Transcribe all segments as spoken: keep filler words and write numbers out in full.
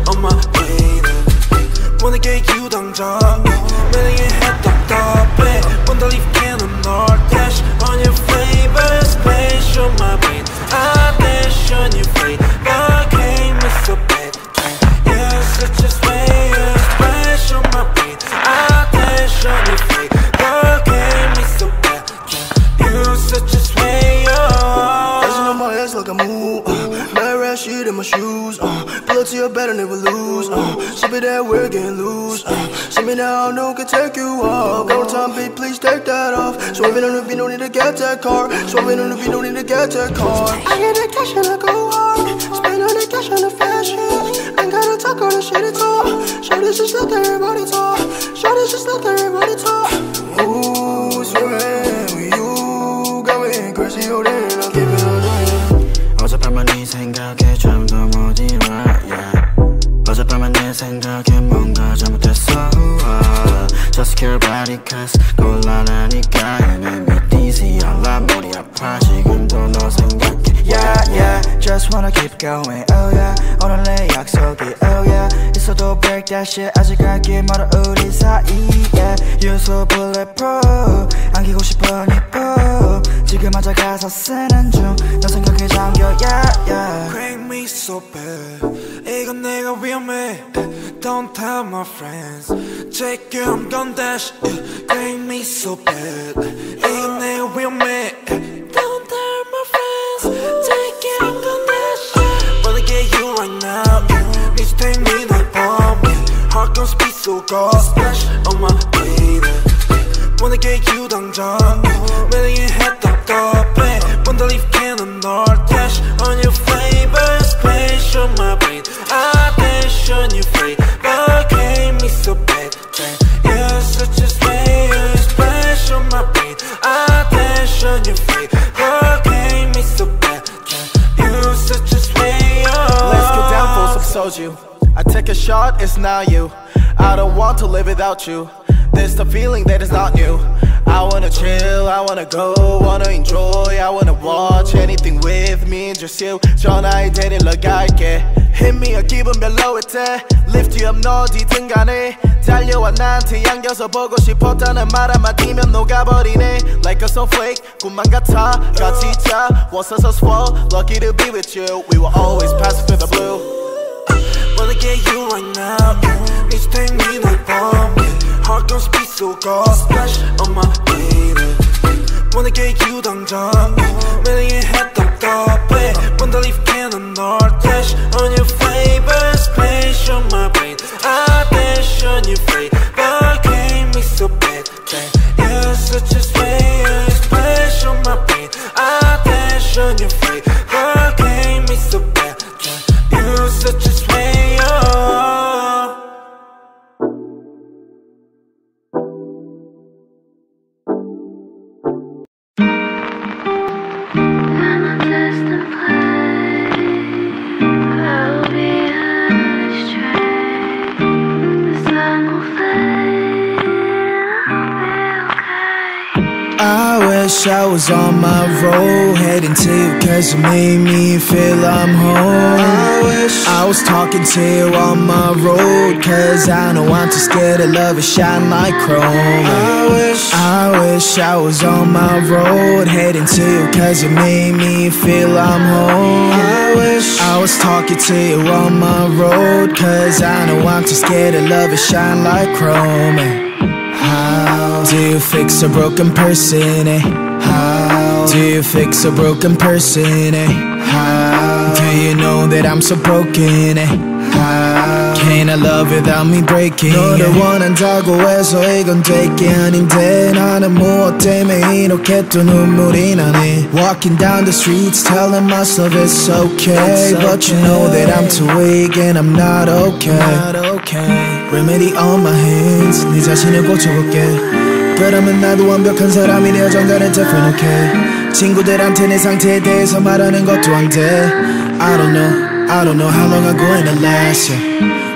on my way there. Wanna get you 당장 매일 답답해 Wanna leave cannon or dash on your flavor Splash on my brain I dash on your flavor Came me so bad You're such a slayer Splash on my brain I dash on your flavor Came me so bad You're such a slayer Dancing on my ass like a move Mad rat shit in my shoes uh, Pull up to your bed and never lose uh, Ship it that we're getting loose uh, See me now, no can take you off Go time, beat, please take that off Swerving on the beat, no need to get that car Swerving on the beat, no need to get that car I get that cash and I go hard Spend on the cash on the fashion Ain't gotta talk all the shit at all Shorty just let everybody talk Shorty just let everybody talk Ooh, swearing with you Got me crazy, hold it, I'll keep it on 어젯밤만 네 생각에 좀 더 못 일어 yeah. 어젯밤만 내 생각에 뭔가 잘못했어 uh, Just care about it cause 곤란하니까 You make me dizzy 알라 머리 아파 지금도 너 생각해 Yeah yeah Just wanna keep going oh yeah 오늘 내 약속이 oh yeah 있어도 break that shit 아직 갈길 멀어 우리 사이에 You so bulletproof 안기고 싶어 니뽀 지금 앉아 가서 쓰는 중 너 생각에 잠겨 yeah yeah Crank me so bad 이건 내가 위험해 Don't tell my friends Check it I'm gon' dash Crank me so bad 이건 내가 위험해 Don't tell my friends Check it I'm gon' dash Wanna get you right now Need to take me like bomb Heart gon' speed so cold Splash on my baby Wanna get you 당장 매일 답답해 Wanna leave cannon or dash on your flavor Splash on my brain I dash on your flavor Came me so bad You're such a slayer Splash on my brain I dash on your flavor Came me so bad You're such a slayer Let's get down for some soju I take a shot, it's not you I don't want to live without you There's the feeling that is not new I wanna chill, I wanna go, wanna enjoy I wanna watch anything with me, just you 전화에 데리러 갈게 Hit me a 기분 별로일 때 Lift you up 너 어디든 간에 달려와 나한테 안겨서 보고 싶었다는 말 한마디면 녹아버리네 Like a snowflake, 꿈만 같아 같이 자 Once I swell, lucky to be with you We will always pass through the blue Wanna get you right now Need to take me like bomb Heart gon' speed so cold Splash on my baby Wanna get you 당장 매일 답답해 Wanna leave cannon or dash on your flavor Splash on my brain I dash on your flavor Came me so bad You're such a slayer Splash on my brain I dash on your flavor Came me so bad You're such a slayer I wish I was on my road Heading to you cause you made me feel I'm home I wish I was talking to you on my road Cause I don't want to scare the love and shine like chrome I wish I wish I was on my road Heading to you cause you made me feel I'm home I wish I was talking to you on my road Cause I don't want to scare the love and shine like chrome How do you fix a broken person, eh? How do you fix a broken person, eh? How do you know that I'm so broken, eh? How can I love without me breaking? 너를 원한다고 해서 이건 될 게 아닌데 나는 무엇 때문에 이렇게 또 눈물이 나네 Walking down the streets telling myself it's okay But you know that I'm too weak and I'm not okay Remedy on my hands 네 자신을 고쳐볼게 그러면 나도 완벽한 사람이 되어 정갈한 different okay 친구들한테 내 상태에 대해서 말하는 것도 안 돼 I don't know I don't know how long I'm going to last yeah.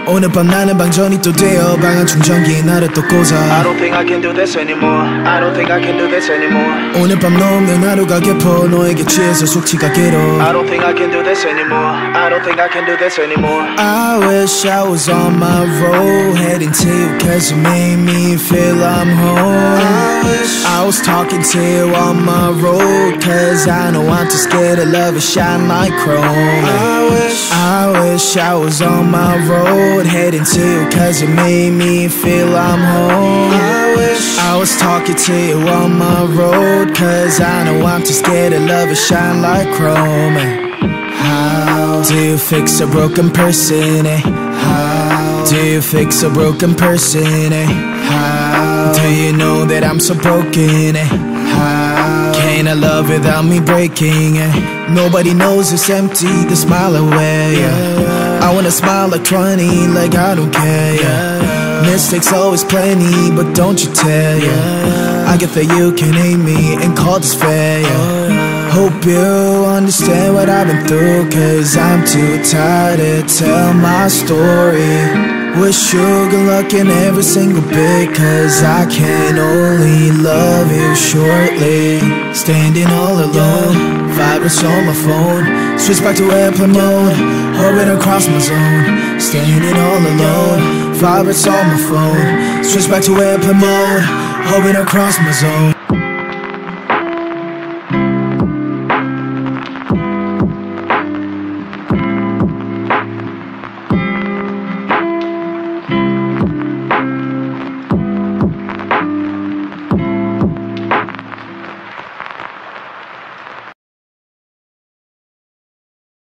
오늘 밤 나는 방전이 또 되어 방한 충전기에 나를 또 꽂아 I don't think I can do this anymore. I don't think I can do this anymore. 오늘 밤 너 없는 하루가 깊어 너에게 취해서 숙취가 길어 I don't think I can do this anymore. I don't think I can do this anymore. I wish I was on my road heading to you cause you made me feel I'm home I wish I was talking to you on my road cause I know I'm too scared to love and shine like chrome I wish I wish I was on my road heading to you cause you made me feel I'm home I wish I was talking to you on my road cause I know I'm too scared to love and shine like chrome How do you fix a broken person, eh? How do you fix a broken person, eh? How do you know that I'm so broken, eh? How can I love without me breaking, eh? Nobody knows it's empty, the smile away, yeah. I wanna smile like twenty, like I don't care, yeah. Mistakes always plenty, but don't you tell, yeah. I get that you can hate me and call this fair, yeah. Hope you understand what I've been through cause I'm too tired to tell my story Wish you good luck in every single bit cause I can only love you shortly Standing all alone, vibrates on my phone Switch back to airplane mode, hovering across my zone Standing all alone, vibrates on my phone Switch back to airplane mode, hovering across my zone